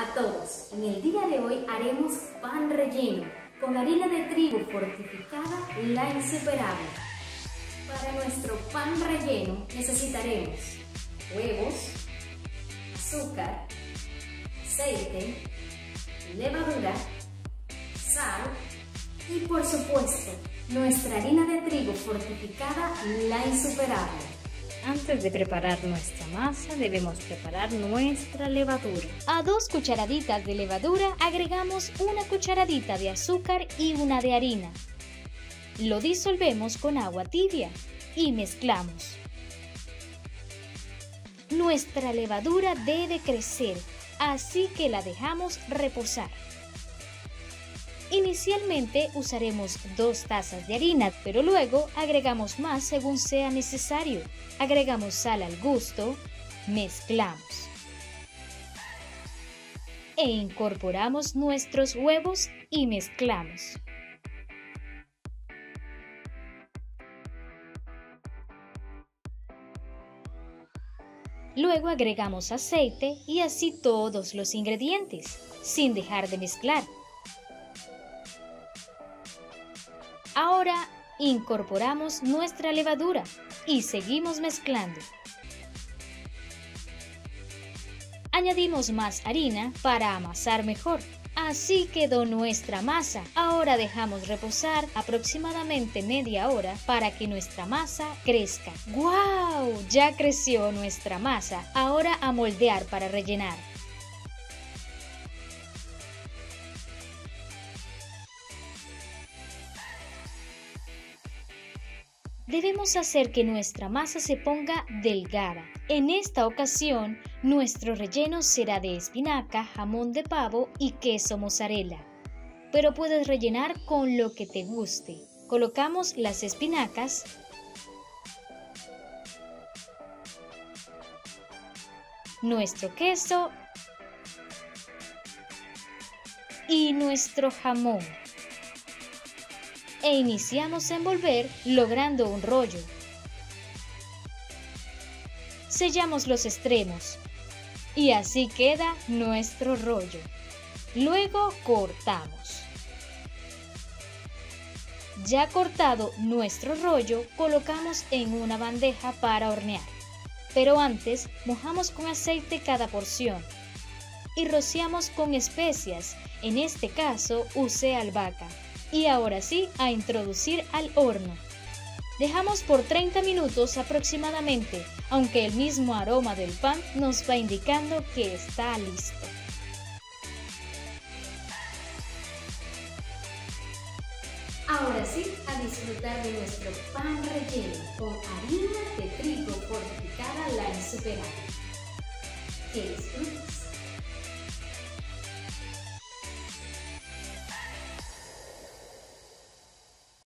a todos. En el día de hoy haremos pan relleno con harina de trigo fortificada La Insuperable. Para nuestro pan relleno necesitaremos huevos, azúcar, aceite, levadura, sal y por supuesto nuestra harina de trigo fortificada La Insuperable. Antes de preparar nuestra masa, debemos preparar nuestra levadura. A 2 cucharaditas de levadura agregamos 1 cucharadita de azúcar y 1 de harina. Lo disolvemos con agua tibia y mezclamos. Nuestra levadura debe crecer, así que la dejamos reposar. Inicialmente usaremos 2 tazas de harina, pero luego agregamos más según sea necesario. Agregamos sal al gusto, mezclamos e incorporamos nuestros huevos y mezclamos. Luego agregamos aceite y así todos los ingredientes, sin dejar de mezclar. Ahora incorporamos nuestra levadura y seguimos mezclando. Añadimos más harina para amasar mejor. Así quedó nuestra masa. Ahora dejamos reposar aproximadamente media hora para que nuestra masa crezca. ¡Guau! Ya creció nuestra masa. Ahora a moldear para rellenar. Debemos hacer que nuestra masa se ponga delgada. En esta ocasión, nuestro relleno será de espinaca, jamón de pavo y queso mozzarella. Pero puedes rellenar con lo que te guste. Colocamos las espinacas, nuestro queso y nuestro jamón. E iniciamos a envolver logrando un rollo. Sellamos los extremos y así queda nuestro rollo. Luego cortamos. Ya cortado nuestro rollo, colocamos en una bandeja para hornear. Pero antes mojamos con aceite cada porción y rociamos con especias. En este caso usé albahaca. Y ahora sí, a introducir al horno. Dejamos por 30 minutos aproximadamente, aunque el mismo aroma del pan nos va indicando que está listo. Ahora sí, a disfrutar de nuestro pan relleno con harina de trigo fortificada La Insuperable. ¡Que disfrutes!